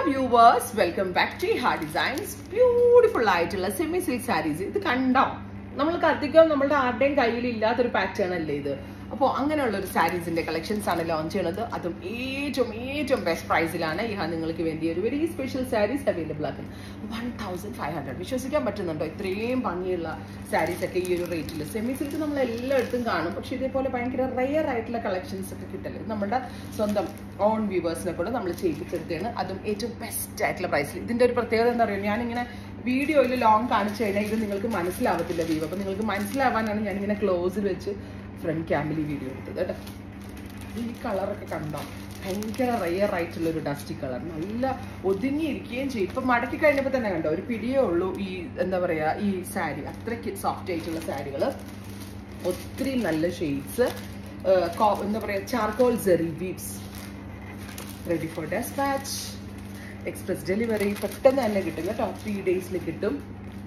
viewers, welcome back to Hard Designs. Beautiful ആയിട്ടുള്ള semi silk saris. ഇത് കണ്ടോ, നമ്മൾക്ക് അധികം നമ്മളുടെ ആരുടെയും കയ്യിൽ ഇല്ലാത്തൊരു പാറ്റേൺ അല്ലേ ഇത്. അപ്പോൾ അങ്ങനെയുള്ള ഒരു സാരീസിന്റെ കളക്ഷൻസ് ആണ് ലോഞ്ച് ചെയ്യുന്നത്. അതും ഏറ്റവും ബെസ്റ്റ് പ്രൈസിലാണ് നിങ്ങൾക്ക് വേണ്ടി ഒരു വെരി സ്പെഷ്യൽ സാരീസ് അവൈലബിൾ ആക്കുന്നത്. 1500 വിശ്വസിക്കാൻ പറ്റുന്നുണ്ടോ? ഇത്രയും ഭംഗിയുള്ള സാരീസ് ഒക്കെ ഈ ഒരു റേറ്റിൽ. സെമി സിൽക്ക് നമ്മൾ എല്ലായിടത്തും കാണും, പക്ഷെ ഇതേപോലെ ഭയങ്കര റെയർ ആയിട്ടുള്ള കളക്ഷൻസ് ഒക്കെ കിട്ടല്ലേ നമ്മുടെ സ്വന്തം ഓൺ വ്യൂവേഴ്സിനെ കൂടെ നമ്മൾ ചെയ്യിപ്പിച്ചെടുത്തതാണ്. അതും ഏറ്റവും ബെസ്റ്റ് ആയിട്ടുള്ള പ്രൈസിൽ. ഇതിന്റെ ഒരു പ്രത്യേകത എന്താ പറയുക, ഞാനിങ്ങനെ വീഡിയോയിൽ ലോങ് കാണിച്ചു കഴിഞ്ഞാൽ ഇത് നിങ്ങൾക്ക് മനസ്സിലാവത്തില്ല വ്യൂ. അപ്പോൾ നിങ്ങൾക്ക് മനസ്സിലാവാനാണ് ഞാനിങ്ങനെ ക്ലോസിൽ വെച്ച് ഫ്രണ്ട് ക്യാമിൽ വീഡിയോ എടുത്തത് കേട്ടോ. ഈ കളറൊക്കെ കണ്ടോ, ഭയങ്കര റെയർ ആയിട്ടുള്ള ഒരു ഡസ്റ്റി കളർ, നല്ല ഒതുങ്ങിയിരിക്കുകയും ചെയ്യും. ഇപ്പം മടക്കി കഴിഞ്ഞപ്പോൾ തന്നെ കണ്ടോ, ഒരു പിടിയേ ഉള്ളൂ ഈ എന്താ പറയുക ഈ സാരി. അത്രയ്ക്ക് സോഫ്റ്റ് ആയിട്ടുള്ള സാരികൾ, ഒത്തിരി നല്ല ഷെയ്ഡ്സ്, എന്താ പറയുക charcoal zari weaves, ready for despatch, express delivery. പെട്ടെന്ന് തന്നെ കിട്ടും കേട്ടോ, 3 days കിട്ടും.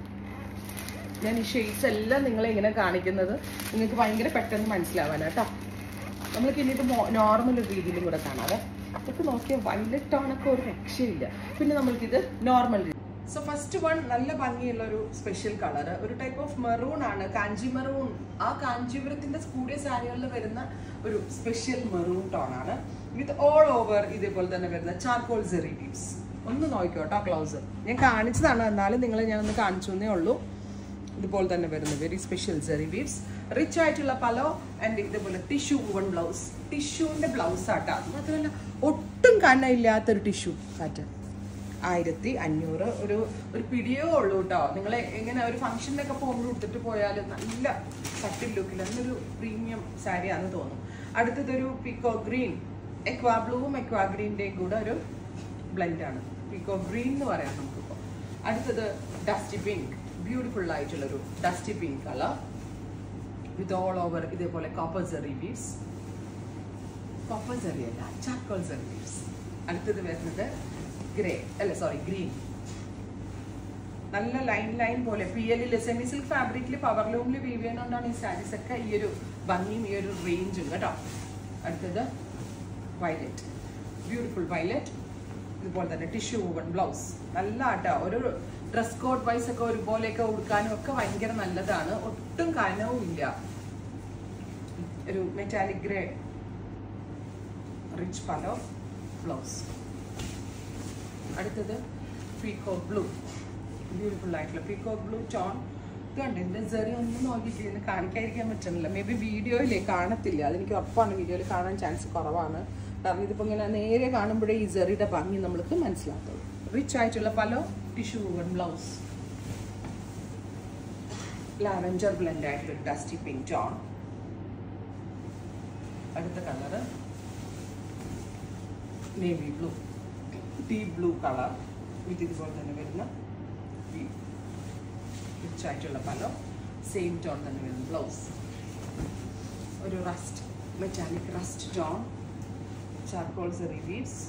ഞാൻ ഈ ഷെയ്ഡ്സ് എല്ലാം നിങ്ങളെ ഇങ്ങനെ കാണിക്കുന്നത് നിങ്ങൾക്ക് ഭയങ്കര പെട്ടെന്ന് മനസ്സിലാവാനാട്ടോ. നമ്മൾക്ക് ഇനിയിട്ട് നോർമൽ രീതിയിലും കൂടെ കാണാതെ. അതൊക്കെ നോക്കിയ വയലറ്റ് ടോണൊക്കെ ഒരു രക്ഷയില്ല. പിന്നെ നമ്മൾക്കിത് നോർമൽ രീതി. സോ ഫസ്റ്റ് വൺ നല്ല ഭംഗിയുള്ള ഒരു സ്പെഷ്യൽ കളർ, ഒരു ടൈപ്പ് ഓഫ് മെറൂൺ ആണ്, കാഞ്ചി മെറൂൺ. ആ കാഞ്ചീപുരത്തിന്റെ കൂടിയ സാരികളിൽ വരുന്ന ഒരു സ്പെഷ്യൽ മെറൂൺ ടോൺ ആണ്. വിത്ത് ഓൾ ഓവർ ഇതേപോലെ തന്നെ വരുന്ന ചാർക്കോൾ സെറി വീവ്സ്. ഒന്ന് നോക്കിക്കോട്ടോ ക്ലോസ്. ഞാൻ കാണിച്ചതാണ്, എന്നാലും നിങ്ങളെ ഞാൻ ഒന്ന് കാണിച്ചു എന്നേ ഉള്ളൂ. ഇതുപോലെ തന്നെ വരുന്ന very special zari weaves, rich ആയിട്ടുള്ള പലോ ആൻഡ് ഇതുപോലെ ടിഷ്യൂ വൺ ബ്ലൗസ്. ടിഷ്യൂവിന്റെ ബ്ലൗസ് ആട്ടാ, മാത്രമല്ല ഒട്ടും കനയില്ലാത്തൊരു ടിഷ്യൂ പാറ്റേൺ. 1500 ഒരു പിടിയോ ഉള്ളൂ കേട്ടോ. നിങ്ങൾ എങ്ങനെ ഒരു ഫംഗ്ഷനൊക്കെ പോകുമ്പോൾ എടുത്തിട്ട് പോയാൽ നല്ല സട്ടിൽ ലുക്കിൽ നല്ലൊരു പ്രീമിയം സാരിയാണെന്ന് തോന്നും. അടുത്തതൊരു പീക്കോ ഗ്രീൻ, എക്വാ ബ്ലൂവും എക്വാ ഗ്രീൻ്റെയും കൂടെ ഒരു ബ്ലെൻഡാണ്. പീക്കോ ഗ്രീൻ എന്ന് പറയാം നമുക്കിപ്പോൾ. അടുത്തത് ഡസ്റ്റി പിങ്ക്, ബ്യൂട്ടിഫുൾ ആയിട്ടുള്ളൊരു dusty pink colour with all over ഇതേപോലെ copper zari weaves. Copper zari അല്ല, ചാർക്കോൾ സെറി വീവ്സ്. അടുത്തത് വരുന്നത് ഗ്രേ അല്ല സോറി ഗ്രീൻ. നല്ല ലൈൻ പോലെ PL സെമി സിൽക്ക് ഫാബ്രിക്കിൽ പവർ ലൂമിൽ വീവ് ചെയ്യുന്നതുകൊണ്ടാണ് ഈ സാരീസ് ഒക്കെ ഈ ഒരു ഭംഗിയും ഈ ഒരു റേഞ്ചും കേട്ടോ. അടുത്തത് വയലറ്റ്, ബ്യൂട്ടിഫുൾ വയലറ്റ്. ഇതുപോലെ തന്നെ ടിഷ്യൂ വൺ ബ്ലൗസ്. നല്ല ആട്ടോ, ഒരു ഡ്രസ് കോഡ് വൈസ് ഒക്കെ ഒരുപോലെയൊക്കെ ഉടുക്കാനും ഒക്കെ ഭയങ്കര നല്ലതാണ്. ഒട്ടും കനവും ഇല്ല. ഒരു metallic grey, rich pallu blouse. അടുത്തത് പീകോക്ക് ബ്ലൂ, ബ്യൂട്ടിഫുൾ ആയിട്ടുള്ള പീകോക്ക് ബ്ലൂ ടോൺ. ഇത് കണ്ട് എൻ്റെ സെറി ഒന്നും നോക്കിയിട്ട് കാണിക്കാതിരിക്കാൻ പറ്റുന്നില്ല. മേ ബി വീഡിയോയിലേ കാണത്തില്ല, അതെനിക്ക് ഉറപ്പാണ്. വീഡിയോയിൽ കാണാൻ ചാൻസ് കുറവാണ്, കാരണം ഇതിപ്പോൾ ഇങ്ങനെ നേരെ കാണുമ്പോഴേ ഈ സെറിയുടെ ഭംഗി നമ്മൾക്ക് മനസ്സിലാക്കുള്ളൂ. റിച്ച് ആയിട്ടുള്ള pallu, tissue one blouse, lavender blend ആയിട്ടുള്ള ഡസ്റ്റി പിങ്ക് ടോൺ. അടുത്ത colour navy blue, deep blue colour with ഇതുപോലെ തന്നെ വരുന്ന റിച്ച് ആയിട്ടുള്ള പലോ, സെയിം ടോൺ തന്നെ വരുന്ന ബ്ലൗസ്. ഒരു rust, metallic rust tone, charcoal zari weaves,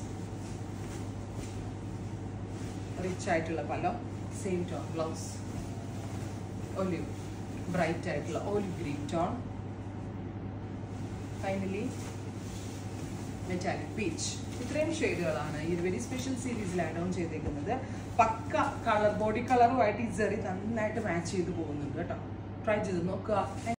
rich ആയിട്ടുള്ള pallu, same tone blouse. Olive, bright ആയിട്ടുള്ള olive green tone. Finally metallic peach. ഇത്രയും ഷെയ്ഡുകളാണ് ഈ വെരി സ്പെഷ്യൽ സീരീസിൽ ആഡ് ഓൺ ചെയ്തേക്കുന്നത്. പക്ക കളർ, ബോഡി കളറുമായിട്ട് ഈ സെറി നന്നായിട്ട് മാച്ച് ചെയ്ത് പോകുന്നുണ്ട് കേട്ടോ. ട്രൈ ചെയ്ത് നോക്കുക.